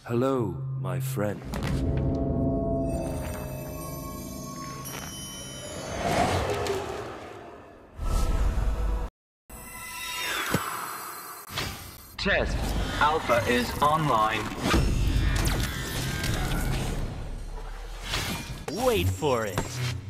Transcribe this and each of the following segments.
Hello, my friend. Test. Alpha is online. Wait for it.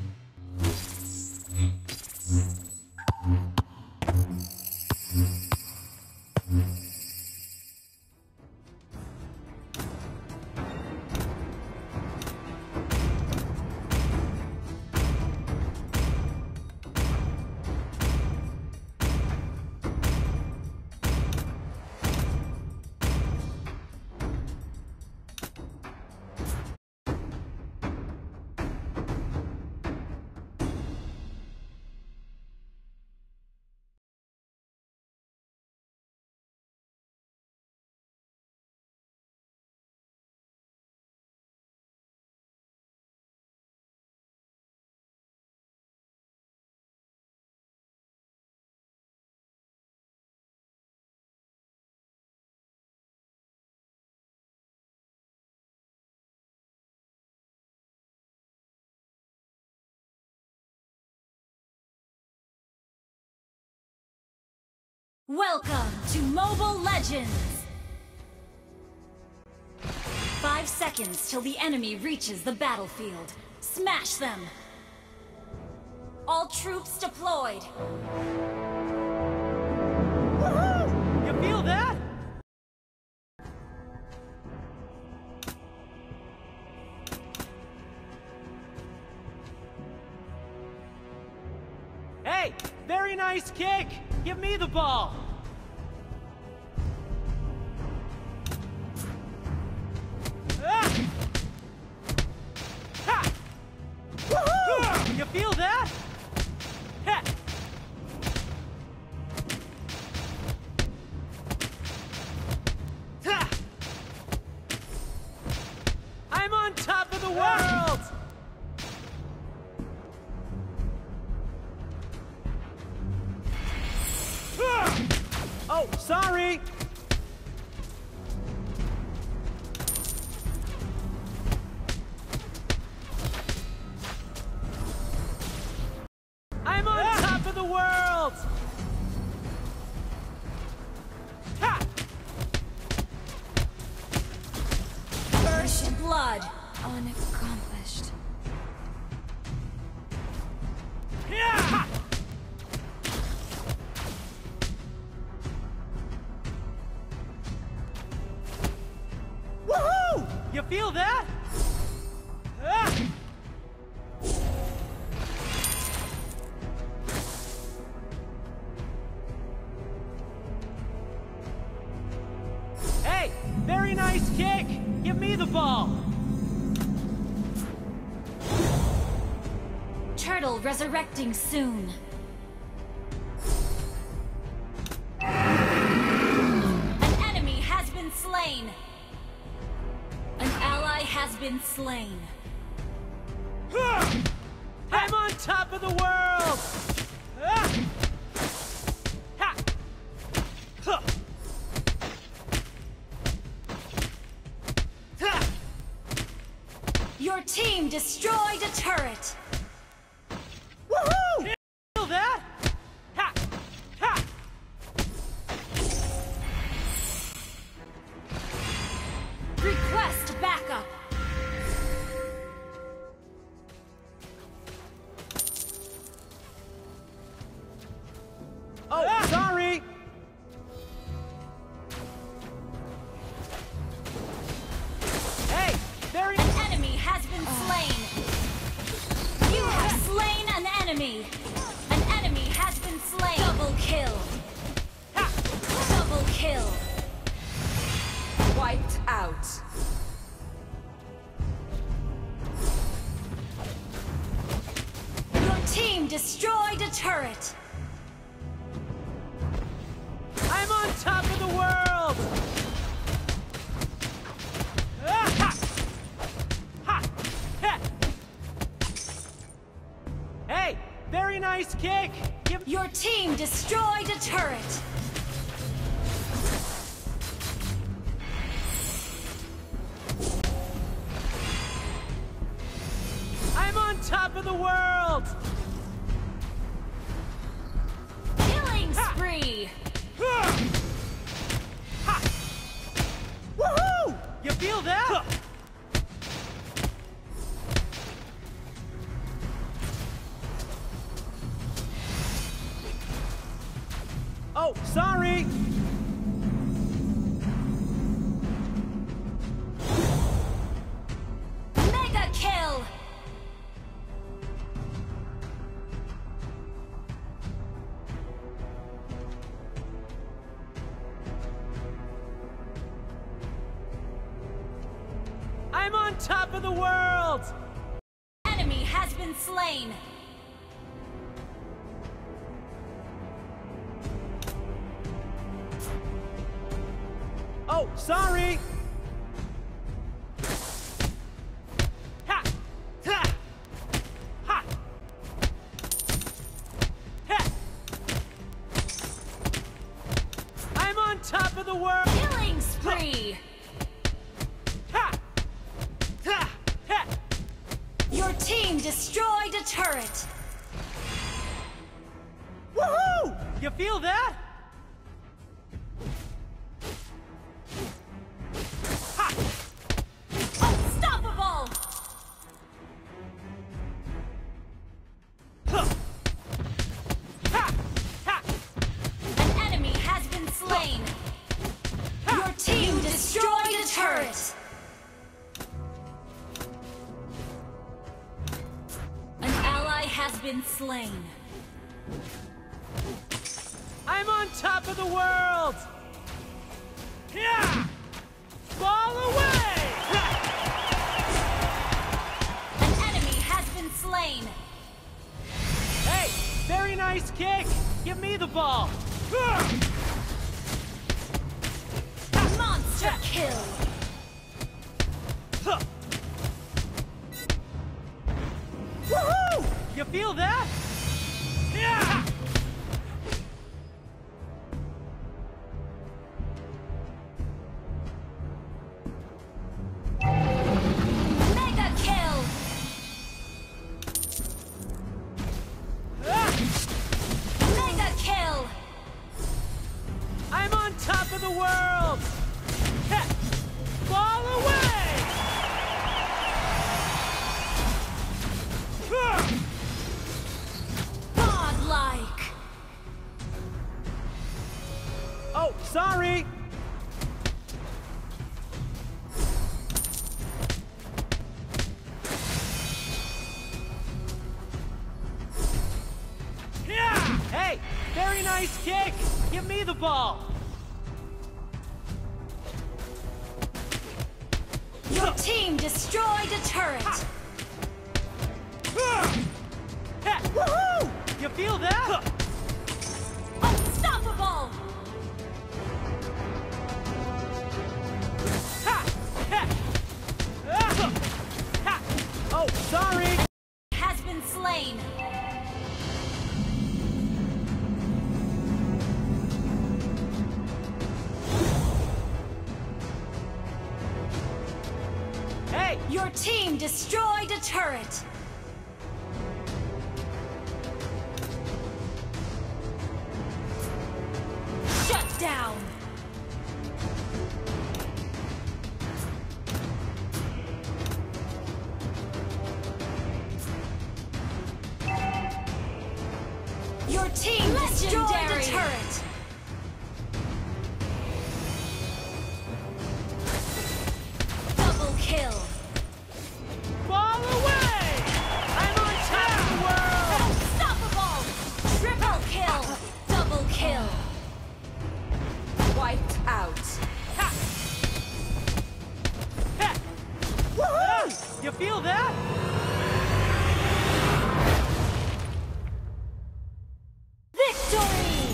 Welcome to Mobile Legends! 5 seconds till the enemy reaches the battlefield. Smash them! All troops deployed! Woohoo! You feel that? Hey! Very nice kick! Give me the ball! Ah! Ha! Woohoo! You feel that? Ha! Ha! I'm on top of the world! Oh, sorry! I'm on top of the world! Ha! First blood! Unaccomplished. Yeah! Woohoo! You feel that? Ah! Hey, very nice kick. Give me the ball. Turtle resurrecting soon. An enemy has been slain. An ally has been slain. I'm on top of the world! Ah! Ha! Huh! Ha! Your team destroyed a turret. Woohoo! Feel that? Ha! Ha! Request backup. Oh, sorry! Hey, very... An enemy has been slain. You have slain an enemy. An enemy has been slain. Double kill. Ha! Double kill. Wiped out. Your team destroyed a turret. I'm on top of the world! Ah, ha! Ha! Ha! Hey, very nice kick! Give... Your team destroyed a turret. of the world! Killing spree! Ha! Woohoo! You feel that? Oh, sorry! Mega kill! I'm on top of the world! Enemy has been slain! Oh, sorry! Ha! Ha! Ha! Ha! I'm on top of the world! Killing spree! Ha! Ha! Ha! Your team destroyed a turret! Woohoo! You feel that? Ha! Unstoppable! Huh! Ha! Ha! An enemy has been slain! Your team destroyed a turret! An ally has been slain. I'm on top of the world! Yeah! Fall away! An enemy has been slain. Hey, very nice kick! Give me the ball! Monster kill. Woohoo! You feel that? Yeah! Mega kill. Mega kill. I'm on top of the world! Heh! Fall away! Godlike. Oh, sorry! Yeah! Hey, very nice kick! Give me the ball! Your team destroyed a turret. Heh! Woohoo! You feel that? Unstoppable. Ha! Heh! Ah! Ha! Oh, sorry! Has been slain. Hey! Your team destroyed a turret. Shut down. Your team destroyed a turret. Double kill. Fall away! I'm on top of the world! Unstoppable. Triple kill. Double kill. Wiped out. Ha! Ha! Woohoo! You feel that? Victory!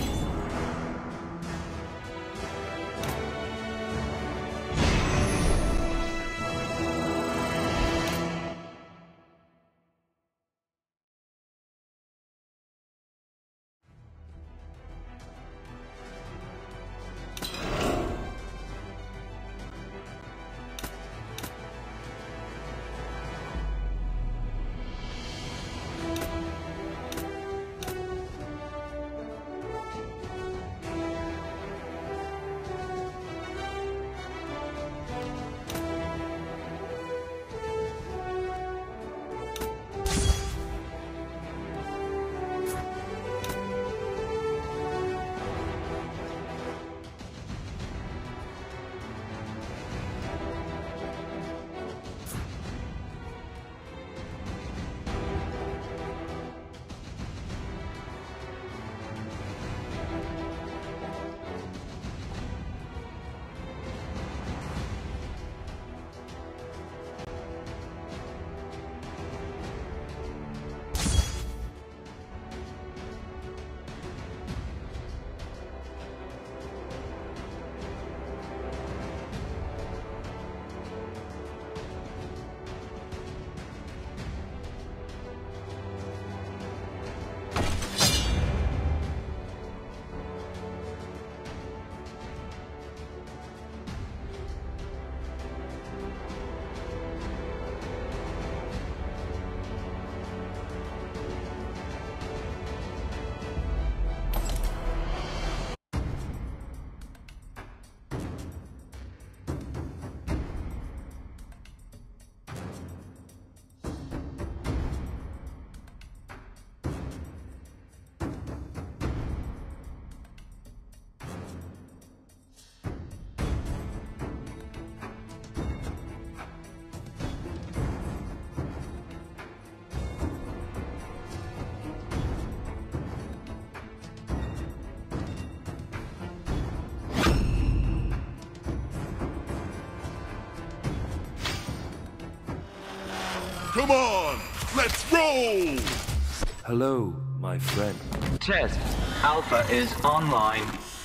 Come on! Let's roll! Hello, my friend. Test. Alpha is online.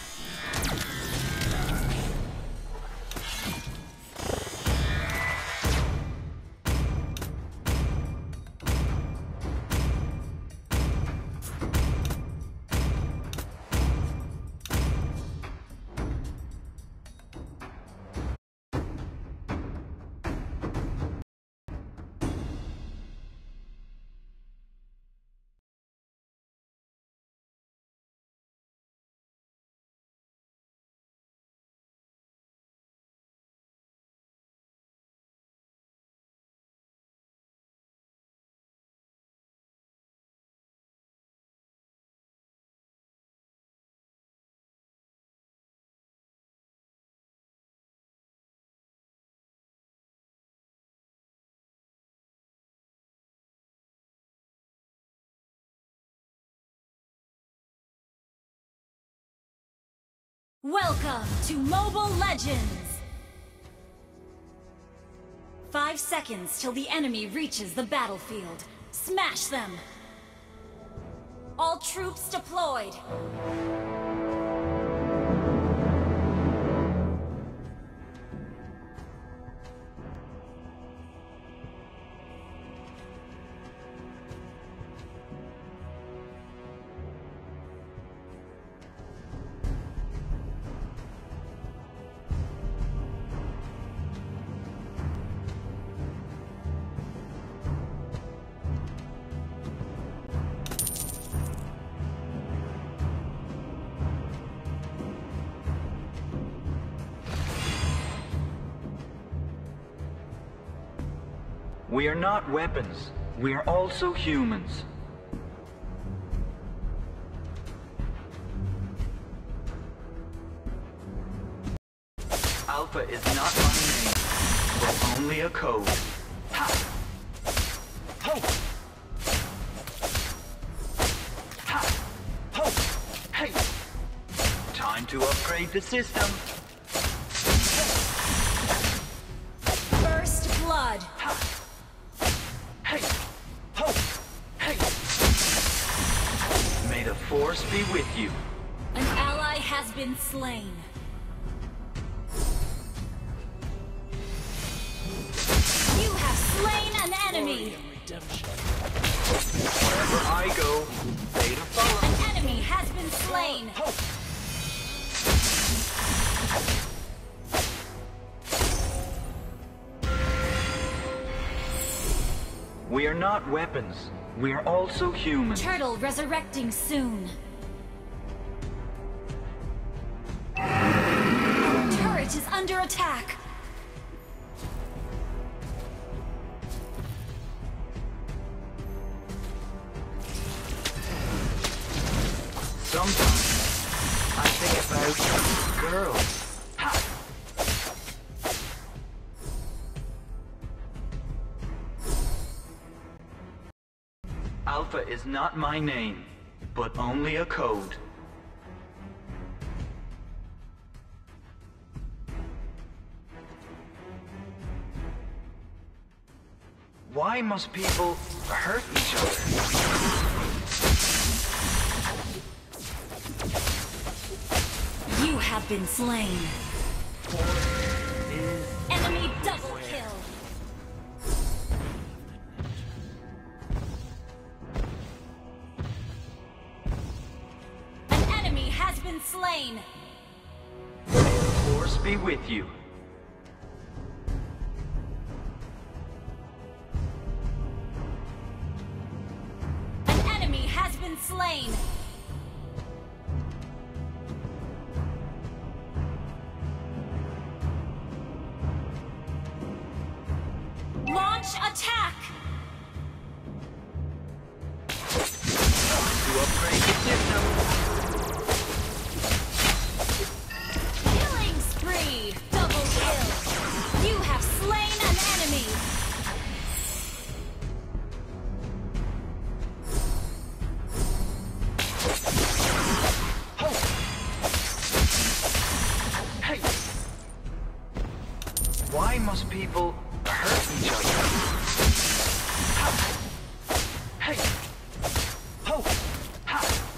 Welcome to Mobile Legends! 5 seconds till the enemy reaches the battlefield. Smash them! All troops deployed! We are not weapons. We are also humans. Alpha is not my name, but only a code. Ha! Ho! Ha! Ho! Hey! Time to upgrade the system. First blood! Ha! Hey! Ho! Hey! May the Force be with you. An ally has been slain. You have slain an enemy! Wherever I go, they to follow. An enemy has been slain! Ho! We are not weapons. We are also humans. Turtle resurrecting soon. Turret is under attack. Sometimes I think about girls. Ha! Alpha is not my name, but only a code. Why must people hurt each other? You have been slain. Enemy double kill. An enemy has been slain. May the Force be with you. An enemy has been slain. Launch attack! To upgrade the system. Killing spree! Double kill! You have slain an enemy! Ho! Hey! Why must people hurt each other? Hey! Ho! Ha!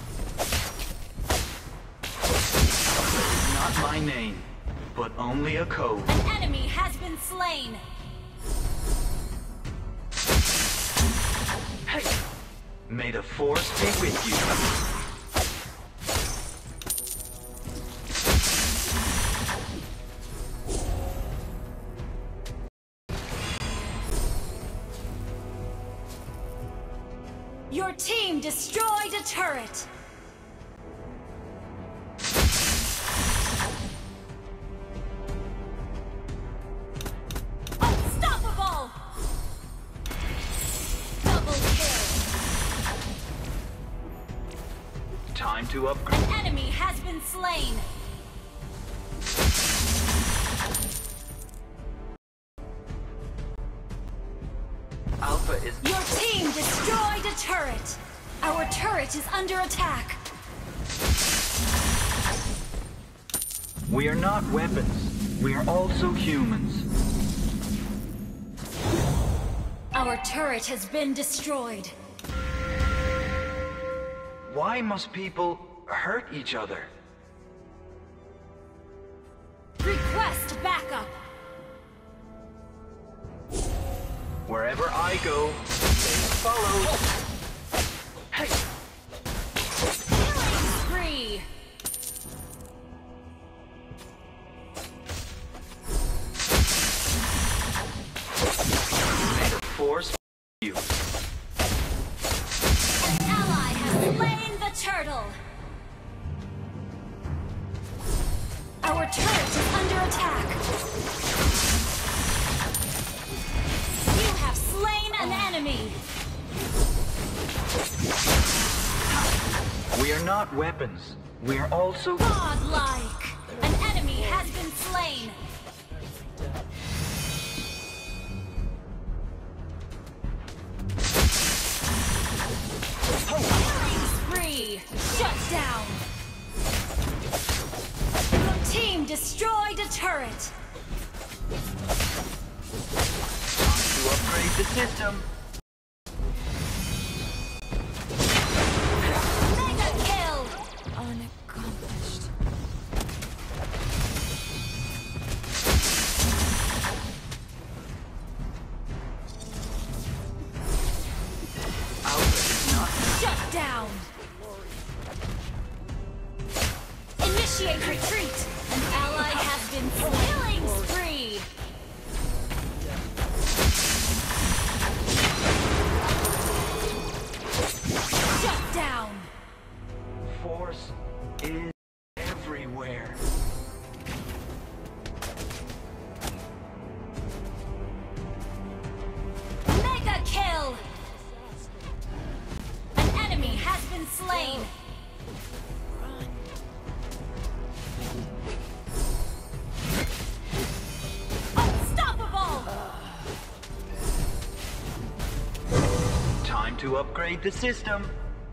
It's not my name, but only a code. An enemy has been slain. Hey! May the Force be with you. Your team destroyed a turret. Unstoppable! Double kill. Time to upgrade. An enemy has been slain. Alpha is... Your team destroyed a turret. Our turret is under attack. We are not weapons. We are also humans. Our turret has been destroyed. Why must people hurt each other? Request backup. Wherever I go, they follow. Hey! Killing spree. May the Force be with you. An ally has slain the turtle. Our turret is under attack. You have slain an enemy. We are not weapons. We are also... Godlike. An enemy has been slain. Killing spree. Shut down. Your team destroyed a turret. To upgrade the system. Mega kill. Unaccomplished. Alpha is not... Shut down. Initiate retreat. An ally has been killing spree. Shut down. Force is everywhere. Mega kill. An enemy has been slain. Unstoppable. Time to upgrade the system.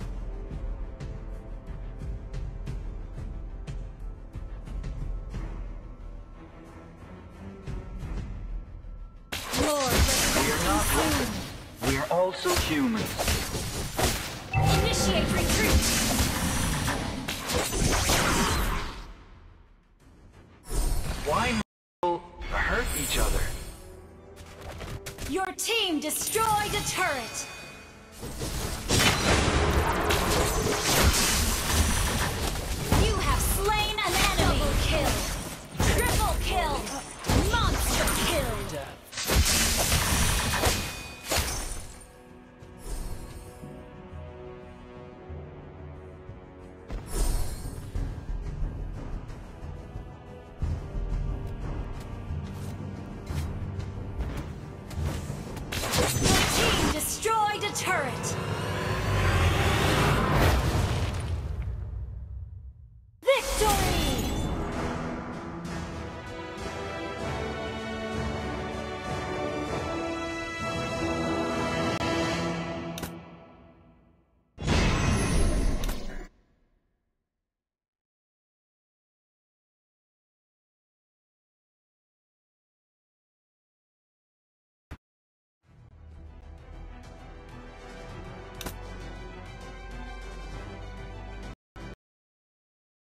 Lord, We are not weapons. We are also humans. initiate retreat. Why must people hurt each other? Your team destroyed a turret. You have slain an enemy. Double kill. Triple kill.